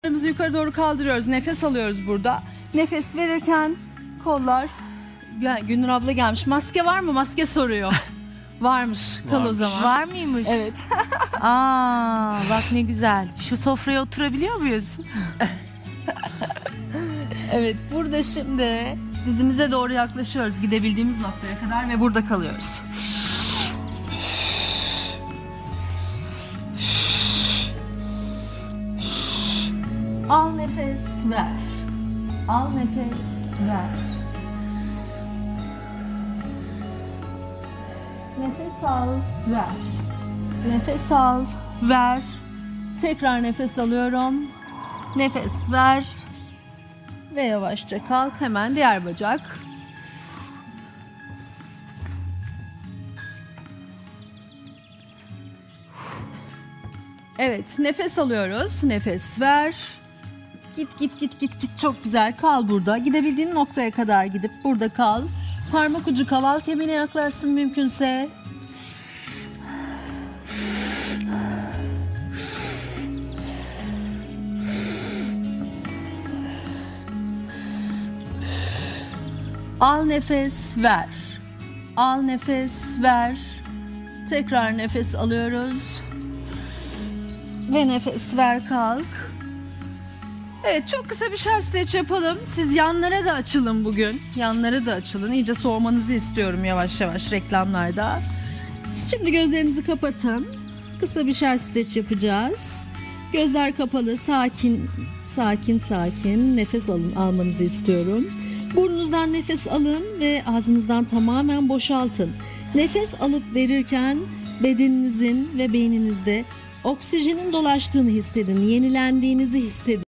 Kollarımızı yukarı doğru kaldırıyoruz. Nefes alıyoruz burada. Nefes verirken kollar... Gülnur abla gelmiş. Maske var mı? Maske soruyor. Varmış. Kal o zaman. Var mıymış? Evet. Aa, bak ne güzel. Şu sofraya oturabiliyor muyuz? Evet. Burada şimdi dizimize doğru yaklaşıyoruz. Gidebildiğimiz noktaya kadar ve burada kalıyoruz. Al nefes, ver. Al nefes, ver. Nefes al, ver. Nefes al, ver. Tekrar nefes alıyorum. Nefes ver. Ve yavaşça kalk. Hemen diğer bacak. Evet, nefes alıyoruz. Nefes ver. Git. Çok güzel. Kal burada. Gidebildiğin noktaya kadar gidip burada kal. Parmak ucu kaval kemiğine yaklaşsın mümkünse. Al nefes, ver. Al nefes, ver. Tekrar nefes alıyoruz. Ve nefes ver, kalk. Evet, çok kısa bir şans stretch yapalım. Siz yanlara da açılın bugün. Yanlara da açılın. İyice soğumanızı istiyorum yavaş yavaş reklamlarda. Şimdi gözlerinizi kapatın. Kısa bir şans stretch yapacağız. Gözler kapalı, sakin nefes almanızı istiyorum. Burnunuzdan nefes alın ve ağzınızdan tamamen boşaltın. Nefes alıp verirken bedeninizin ve beyninizde oksijenin dolaştığını hissedin, yenilendiğinizi hissedin.